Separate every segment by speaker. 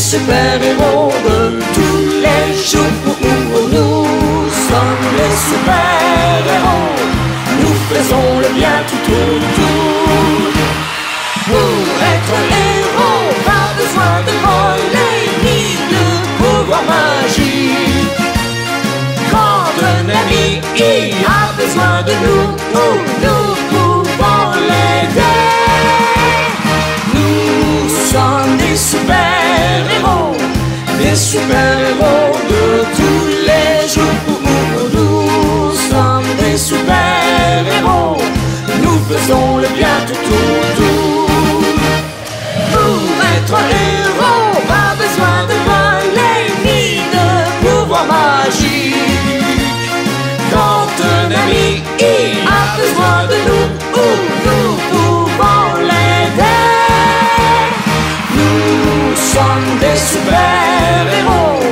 Speaker 1: super-héros de tous les jours. Nous sommes les super-héros. Nous faisons le bien tout autour. Pour être héros, pas besoin de voler ni de pouvoir magique. Quand un ami a besoin de nous, nous pouvons l'aider. Nous sommes des super-héros de tous les jours. Nous sommes des super-héros. Nous faisons le bien tout autour. Pour être héros, pas besoin de voler ni de pouvoir magique. Quand un ami a besoin de nous, nous pouvons l'aider. Nous sommes des super-héros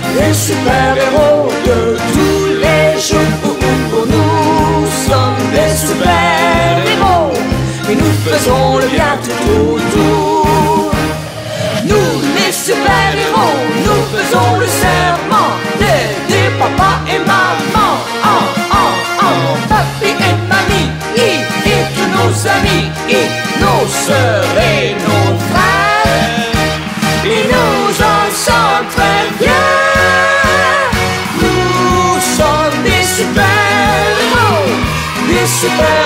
Speaker 1: de tous les jours. Nous sommes des super-héros et nous faisons le bien tout autour. Nous les super-héros, nous faisons le serment d'aider papa et maman, papi et mamie, et tous nos amis, et nos sœurs et nos frères. Et nous en sommes très fiers. Nous sommes des super-héros,